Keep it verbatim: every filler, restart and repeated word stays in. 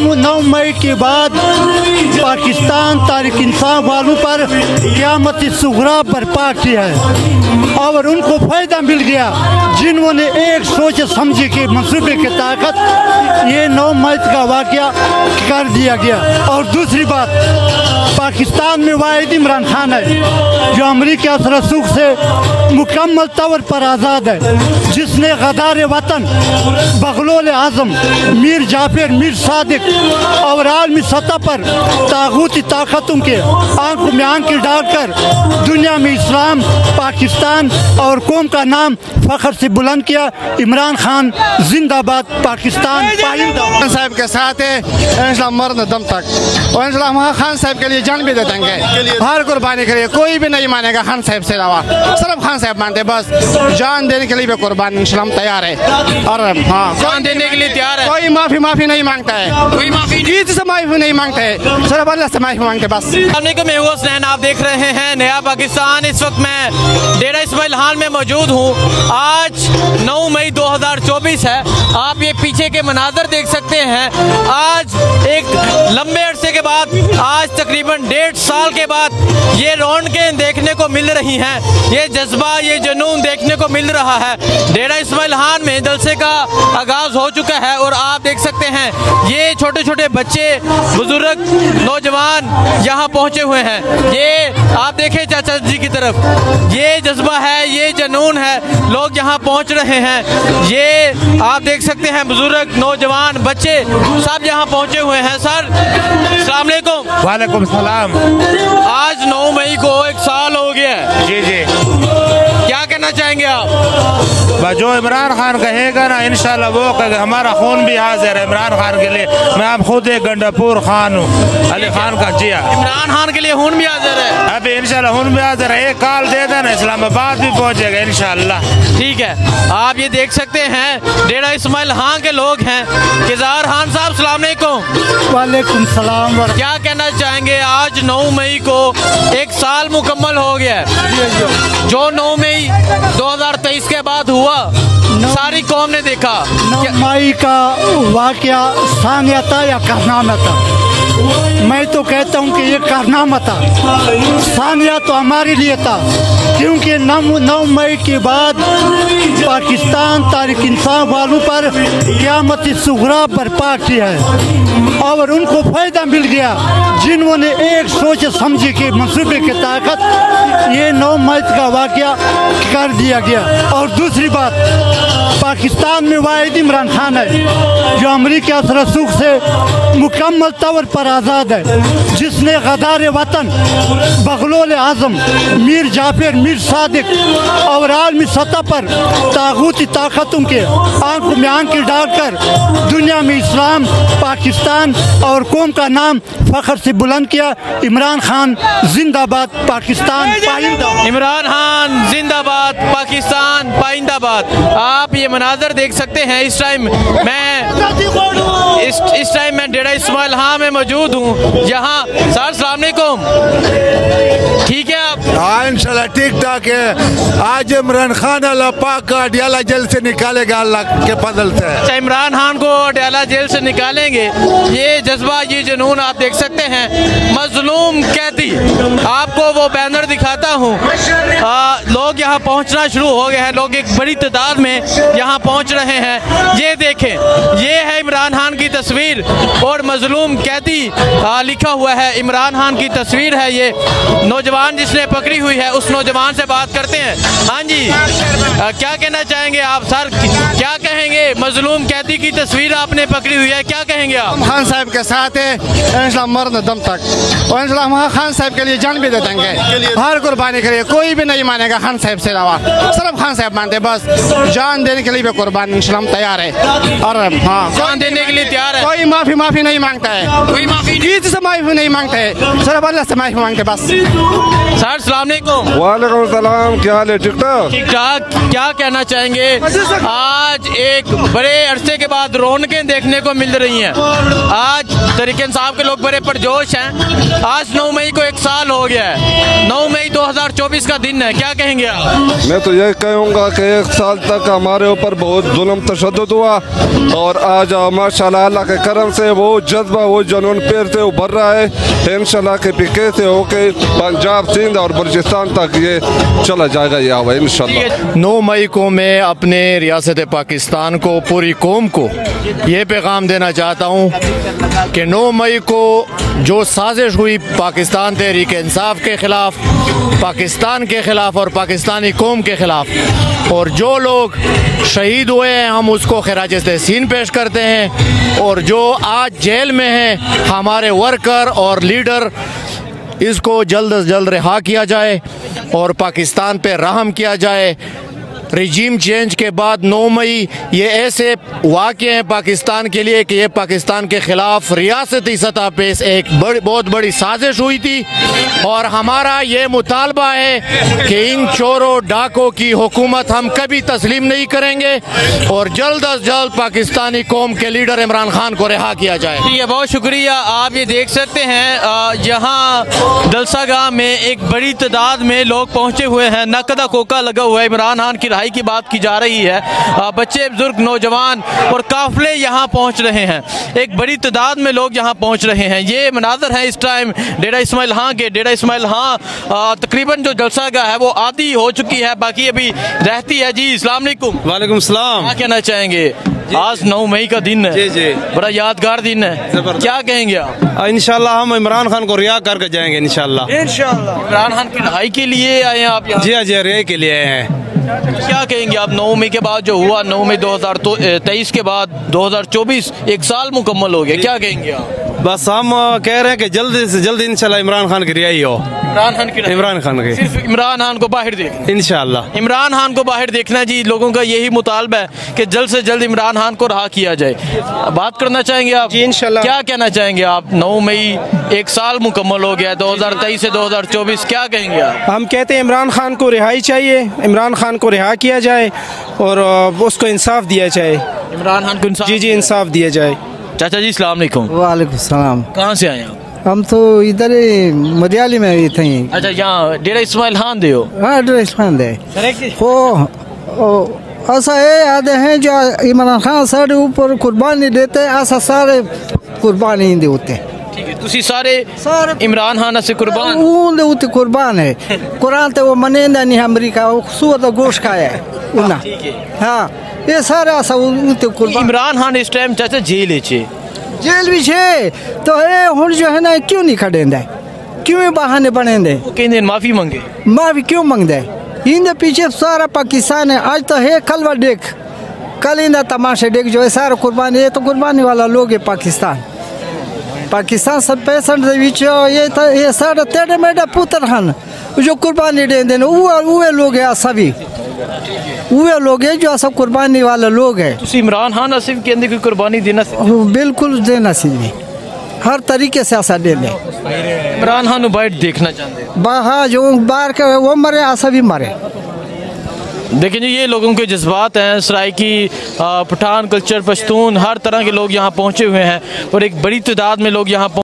नौ नौ मई के बाद पाकिस्तान तारीख इंसाफ वालों पर क़यामत सुगरा बर्पा किया है और उनको फ़ायदा मिल गया जिन्होंने एक सोच समझे के मंसूबे की ताकत ये नौ मई का वाक़या कर दिया गया। और दूसरी बात, पाकिस्तान में वाहिद इमरान खान है जो अमरीकी असर रसूख से मुकम्मल तौर पर आज़ाद है, जिसने गदार वतन बगलोल आज़म मीर जाफर मीर सादिक और आलमी सतह पर तागूती ताकतों के आंखों में आंखें डालकर दुनिया में इस्लाम, पाकिस्तान और कौम का नाम फख्र से बुलंद किया। इमरान खान जिंदाबाद, पाकिस्तान खान साहब के साथ है मरने दम तक, और खान साहब के लिए जान भी दे देंगे, हर कुर्बानी के लिए। कोई भी नहीं मानेगा खान साहब से अलावा, सिर्फ खान साहब मानते, बस जान देने के लिए भी कुर्बानी इंशाल्लाह तैयार है। और हाँ, जान देने के लिए तैयार है। कोई माफी माफी नहीं मांगता है, कोई माफी से माफी नहीं मांगता है, सिर्फ अल्लाह से माफी मांगते बस। मैं हुसैन, आप देख रहे हैं नया पाकिस्तान। इस वक्त मैं डेरा इस्माइल खान में मौजूद हूँ। आज नौ मई दो हज़ार चौबीस है। आप ये पीछे के मनाजर देख सकते हैं। आज एक लंबे अरसे के बाद, आज तकरीबन डेढ़ साल के बाद ये रौनकें देखने को मिल रही हैं, ये जज्बा, ये जुनून देखने को मिल रहा है। डेरा इस्माइल खान में जलसे का आगाज हो चुका है और आप देख सकते हैं ये छोटे छोटे बच्चे, बुजुर्ग, नौजवान यहाँ पहुँचे हुए हैं। ये आप देखें चाचा जी की तरफ, ये जज्बा है, ये जुनून है, लोग यहाँ पहुँच रहे हैं। ये आप देख सकते हैं बुजुर्ग, नौजवान, बच्चे सब यहाँ पहुँचे हुए हैं। सर अस्सलाम वालेकुम। वालेकुम सलाम। आज नौ मई को एक साल हो गया है। जी जी, क्या कहना चाहेंगे आप? जो इमरान खान कहेगा ना इंशाल्लाह वो कहेगा। हमारा खून भी हाजिर है इमरान खान के लिए। मैं आप खुद एक गंडापुर खान हूँ, अली खान का जिया। इमरान खान के लिए खून भी हाजिर है। अभी इंशाल्लाह खून भी हाजिर है। एक कॉल दे देना, इस्लामाबाद भी पहुँचेगा इंशाल्लाह। ठीक है, आप ये देख सकते हैं डेरा इस्माइल खान के लोग हैं। किजार खान साहब अस्सलाम वालेकुम। वालेकुम सलाम। क्या कहना चाहेंगे? आज नौ मई को एक साल मुकम्मल हो गया है। जो नौ मई दो हज़ार तेईस के बाद हुआ सारी कौम ने देखा। नौ मई का वाक़या सानिया था या कारनामा था? मैं तो कहता हूँ कि ये कारनामा था। सानिया तो हमारे लिए था क्योंकि नौ मई के बाद पाकिस्तान तारीख इंसाफ वालों पर क़यामत सुगरा बर्पा किया है और उनको फ़ायदा मिल गया जिन्होंने एक सोच समझे के मंसूबे की ताकत ये नौ मई का वाक़या कर दिया गया। और दूसरी बात, पाकिस्तान में वाहिद इमरान खान है जो अमरीकी असर रसूख से मुकम्मल तौर पर आज़ाद है, जिसने गदार वतन बगलोल आज़म मीर जाफर मीर सादिक और आलमी सतह पर तागूती ताकतों के आंखों में आंखें डालकर दुनिया में इस्लाम, पाकिस्तान और कौम का नाम फख्र से बुलंद किया। इमरान खान जिंदाबाद, पाकिस्तान पाइंदाबाद। इमरान खान जिंदाबाद, पाकिस्तान पाइंदाबाद। आप ये मनाजर देख सकते हैं। इस टाइम मैं इस इस टाइम मैं डेरा इस्माइल खान में मौजूद हूँ। यहाँ सर अस्सलाम वालेकुम। ठीक है आप? हाँ इंशाल्लाह ठीक ठाक है। आज इमरान खान अल्लाह पाक का अडयाला जेल से निकालेगा अल्लाह के फजल से। इमरान खान को अडयाला जेल से निकालेंगे, ये जज्बा, ये जुनून आप देख सकते हैं। मजलूम कैदी, आपको वो बैनर दिखाता हूँ। लोग यहाँ पहुँचना शुरू हो गए हैं। लोग एक बड़ी तादाद में यहाँ पहुँच रहे हैं। ये देखें, ये है इमरान खान की तस्वीर और मजलूम कैदी आ, लिखा हुआ है। इमरान खान की तस्वीर है। ये नौजवान जिसने पकड़ी हुई है, उस नौजवान से बात करते हैं। हाँ जी, आ, क्या कहना चाहेंगे आप? सर क्या कहेंगे? मजलूम कैदी की तस्वीर आपने पकड़ी हुई है, क्या कहेंगे आप? खान साहब के साथ है मरने दम तक, और खान साहब के लिए जान भी दे देंगे, हर कुर्बानी के लिए। कोई भी नहीं मानेगा खान साहब से अलावा, सिर्फ खान साहब मानते, बस जान देने के लिए भी कुर्बानी इंशाल्लाह तैयार है। और हाँ, जान देने के लिए तैयार है। कोई माफी माफी नहीं मांगता है, कोई माफी से माफी नहीं मांगता है, सिर्फ अल्लाह से माफी मांगते बस। सर अस्सलाम वालेकुम। वालेकुम सलाम, क्या हाल है? ठीक ठाक ठीक ठाक। क्या कहना चाहेंगे? आज एक बड़े अरसे के बाद रौनकें देखने को मिल रही हैं। आज तहरीक इंसाफ के लोग बड़े पुरजोश हैं। आज नौ मई को एक साल हो गया है, नौ मई दो हज़ार चौबीस का दिन है, क्या कहेंगे आप? मैं तो ये कहूँगा कि एक साल तक हमारे ऊपर बहुत जुल्म तशद्दुद हुआ और आज माशाल्लाह अल्लाह के करम से वो जज्बा वो जुनून पेर से उभर रहा है। इंशाल्लाह के पीके से होके पंजाब सिंध और बलूचिस्तान तक ये चला जाएगा ये हवा इंशाल्लाह। नौ मई को मैं अपने रियासत पाकिस्तान को, पूरी कौम को ये पैगाम देना चाहता हूँ कि नौ मई को जो साजिश हुई पाकिस्तान तहरीक इंसाफ के ख़िलाफ़, पाकिस्तान के ख़िलाफ़ और पाकिस्तानी कौम के ख़िलाफ़, और जो लोग शहीद हुए हैं हम उसको खिराज तहसीन पेश करते हैं, और जो आज जेल में हैं हमारे वर्कर और लीडर, इसको जल्द अज जल्द रिहा किया जाए और पाकिस्तान पे रहम किया जाए। रिजीम चेंज के बाद नौ मई ये ऐसे वाक़े हैं पाकिस्तान के लिए कि ये पाकिस्तान के ख़िलाफ़ रियासती सतह पे एक बड़ी बहुत बड़ी साजिश हुई थी, और हमारा ये मुतालबा है कि इन चोरों डाकों की हुकूमत हम कभी तस्लीम नहीं करेंगे और जल्द अज जल्द पाकिस्तानी कौम के लीडर इमरान खान को रिहा किया जाए। ठीक है, बहुत शुक्रिया। आप ये देख सकते हैं यहाँ दलसागाह में एक बड़ी तादाद में लोग पहुँचे हुए हैं, नकदा कोका लगा हुआ है, इमरान खान की की बात की जा रही है। आ, बच्चे, बुजुर्ग, नौजवान और काफिले यहाँ पहुँच रहे हैं, एक बड़ी तादाद में लोग यहाँ पहुँच रहे हैं। ये मनाजर है इस टाइम डेरा इस्माइल खां के। डेरा इस्माइल खां तकरीबन जो जलसागाह है वो आधी हो चुकी है, बाकी अभी रहती है। जी अस्सलाम वालेकुम। वालेकुम सलाम। क्या कहना चाहेंगे? आज नौ मई का दिन है, जी जी, बड़ा यादगार दिन है, क्या कहेंगे आप? इंशाल्लाह हम इमरान खान को रिहा करके जाएंगे इंशाल्लाह। इंशाल्लाह इमरान खान की रिहाई के लिए आए हैं आप यहाँ? जी हाँ जी, रिहाई के लिए आए हैं। क्या कहेंगे आप? नौ मई के बाद जो हुआ, नौ मई दो हज़ार तेईस के बाद दो हज़ार चौबीस एक साल मुकम्मल हो गया, क्या कहेंगे आप? बस हम कह रहे हैं कि जल्दी से जल्दी इंशाल्लाह इमरान खान की रिहाई हो। इमरान खान की इमरान खान की सिर्फ इमरान खान को बाहर देखना इंशाल्लाह। इमरान खान को बाहर देखना जी, लोगों का यही मुतालबा है कि जल्द से जल्द इमरान खान को रहा किया जाए। बात करना चाहेंगे आप? जी इंशाल्लाह। क्या कहना चाहेंगे आप? नौ मई एक साल मुकम्मल हो गया, दो हज़ार तेईस से दो हज़ार चौबीस, क्या कहेंगे आप? हम कहते हैं इमरान खान को रिहाई चाहिए, इमरान खान को रिहा किया जाए और उसको इंसाफ दिया जाए। इमरान खान को इंसाफ? जी जी, इंसाफ दिया जाए। चाचा जी अस्सलाम वालेकुम। वालेकुम सलाम। कहाँ से आए आप? हम तो इधर ही मरियाली में ही थे। अच्छा, यहाँ डेरा इस्माइल खान दे हो? हाँ, डेरा इस्माइल दे हो। ऐसा है आदे हैं जो इमरान खान सारे ऊपर कुर्बानी देते हैं, ऐसा सारे कुर्बानी देते हैं। ठीक है, तुसी सारे सारे इमरान खान से कुर्बान? उन देते कुर्बान है। कुरान तो वो मने नहीं अमेरिका वो सुअर का गोश्त खाया है उन्हें। ठीक है, हाँ, ये सारा ऐसा उनते कुर्बान। इमरान खान इस टाइम चाचा जेल है, जेल भी छे तो है हुन जो है ना, क्यों नहीं खड़ेंदे, क्यों बहाने बनेंदे? वो कहते माफी मांगे, माफी क्यों मांगदे? इनके पीछे सारा पाकिस्तान है। आज तो है, कल वा देख, कल इन तमाशे देख, जो है सारा कुर्बानी, ये तो कुर्बानी वाला लोग है पाकिस्तान। पाकिस्तान सब पैसेंट ये तो ये सारा तेरे मेरे पुत्र हन जो कुर्बानी दे देने, वो लोग है सभी, वो लोग है जो सब कुर्बानी वाले लोग है। तो इमरान खान आसिफ के अंदर की कुर्बानी देना? बिल्कुल देना चाहिए, हर तरीके से ऐसा दे दे। इमरान खान बाइट देखना चाहते हैं? बाहर जो बाहर के वो मरे, ऐसा भी मरे। देखिए जी, ये लोगों के जज्बात हैं। सराइकी, पठान, कल्चर, पश्तून, हर तरह के लोग यहाँ पहुँचे हुए हैं और एक बड़ी तादाद में लोग यहाँ